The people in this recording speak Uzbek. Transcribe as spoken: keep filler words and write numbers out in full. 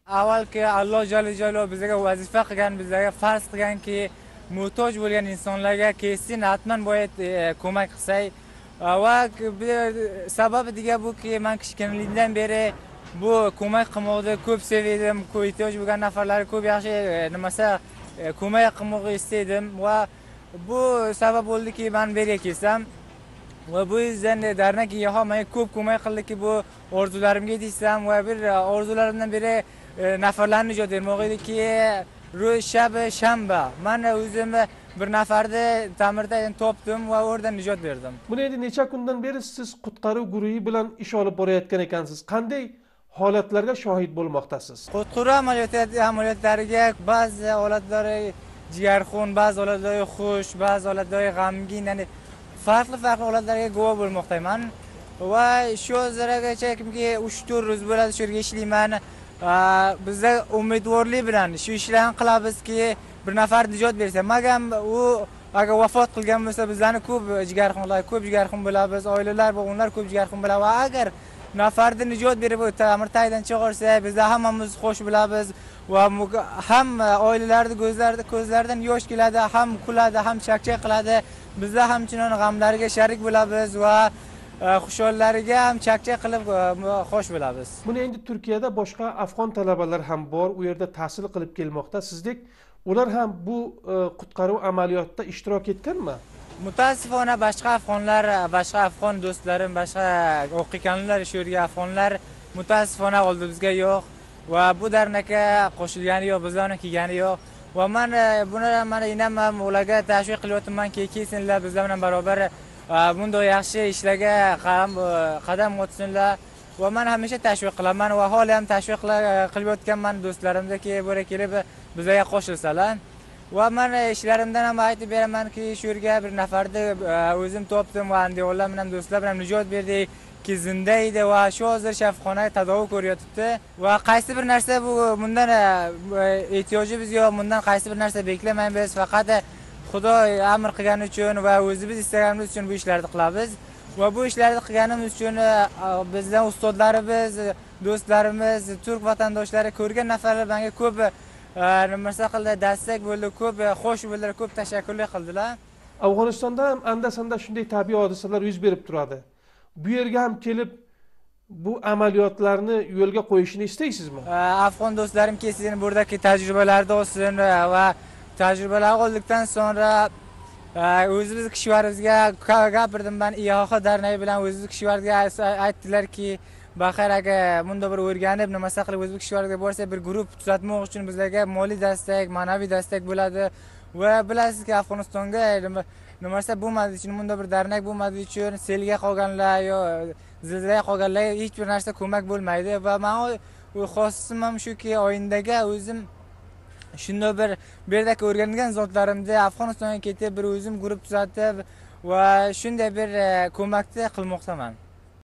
Avvalgi Alloh jalla jalaluhu bizga vazifa qilgan, bizga farz qilganki, muhtoj bo'lgan insonlarga kesin hatman boyat ko'mak qilsak. Va sababi degan buki, men kichkinalikdan beri bu ko'mak qilmoqni ko'p sevdim, ko'p ehtiyoj bo'lgan nafarlarga ko'p yaxshi nimasa ko'mak qilmoqni istadim va bu sabab bo'ldiki, men bu yerga kelsam va bu yüzden dernek yaha men ko'p ko'mak qildiki, bu orzularimga yetishsam va bir orzularimdan biri nafarlarni ijod etmoq ediki, ro'y shabi shanba. Men o'zim bir nafarni ta'mirdan topdim va oradan ijod berdim. Buni endi necha kundan beri siz qutqaruv guruhi bilan ish olib borayotgan ekansiz. Qanday holatlarga shohid bo'lmoqdasiz? Qutqaruv amaliyotlariga ba'zi holatlari jigarxun, ba'zi holatlari xush, ba'zi holatlari g'amgin, ya'ni farklı farklı holatlarga guvoh bo'lmoqdaman. Va shu zaragacha kimki uch to'rt ro'z bo'ladi shu yerga ishlayman. Bizda umidvorlik bilan shu ishlarni qilabizki, bir nafar nijot bersa, magam u agar vafot qilgan bo'lsa, bizlarni ko'p jigarxonlar, ko'p jigarxon bo'lamiz, oilalar va onlar ko'p jigarxon bo'ladi. Va agar nafarni nijot berib ta'mirtaydan chiqarsa, bizlar hammamiz xush bo'lamiz va ham oilalarning ko'zlarida ko'zlaridan yosh keladi, ham kuladi, ham chaqchaq qiladi. Bizlar hamchinon g'amlariga sharik bo'lamiz va xushollariga ham chaqchaq qilib xo'sh bo'lamiz. Buni endi Turkiyada boshqa afg'on talabalar ham bor, u yerda tahsil qilib kelmoqda. Sizdek ular ham bu qutqaruv amaliyotida ishtirok etganmi? Mutaasifona boshqa afg'onlar, boshqa afg'on do'stlarim, boshqa o'qiganlar, shu yerga afg'onlar mutaasifona oldi, bizga yo'q va bu dernakka qo'shilgani yo'q, bizlarni kelgani yo'q. Va men buni mana inam ularga tashviq qilyapmanki, kelsinlar bizlar bilan barobar bunday yaxshi ishlarga qadam o'tsinlar. Va men hamisha tashviq qilaman va hali ham tashviq qilayotganman do'stlarimdaki, bo'ra kelib bizlarga qo'shilsalar. Va men ishlarimdan ham aytib beramanki, shu yerga bir nafarni o'zim topdim va andijonlar bilan do'stlar bilan nijot berdik. Ki zinda edi va shu hozir shifoxonada tadavi ko'ryapti va qaysi bir narsa bu bundan ehtiyojimiz yo'q, bundan qaysi bir narsa beklamaymiz, faqat Xudo amr qilgani uchun va o'zimiz istaganimiz uchun bu ishlarni qilamiz. Va bu ishlarni qilganimiz uchun bizdan ustozlarimiz, do'stlarimiz, turk vatandoshlari, ko'rgan nafarlar menga ko'p nima qildi, dastak bo'ldi, ko'p xo'sh bo'ldilar, ko'p tashakkurlar qildilar. Afg'onistonda ham anda-sanda shunday tabiiy hodisalar yuz berib turadi. Bu yerga ham kelib bu amaliyotlarni yo'lga qo'yishni istaysizmi? Afg'on do'stlarim kelsin, buradagi tajribalarni olsin va tajribalar oldikdan sonra o'zimiz kishvarimizga gapirdim men. İHA darnay bilan o'zimiz kishvarimizga aytdilarki, baxir aka bunda bir o'rganib nimasi qilib o'zimiz kishvarimizga borsa, bir guruh tuzatmoq uchun bizlarga moliy dastak, ma'naviy dastak bo'ladi. Va bilasizki, Afg'onistonga nimasi bo'lmadi uchun, bunda bir darnak bo'lmadi uchun, selga qolganlar yo zilzilaga qolganlarga hech bir narsa ko'mak bo'lmaydi. Va men xohlasim ham shuki, oyindaga o'zim shunday bir bu yerdagi o'rgangan zotlarimni Afg'onistonga ketib, bir o'zim guruh tuzatib va shunday bir ko'makni qilmoqdaman.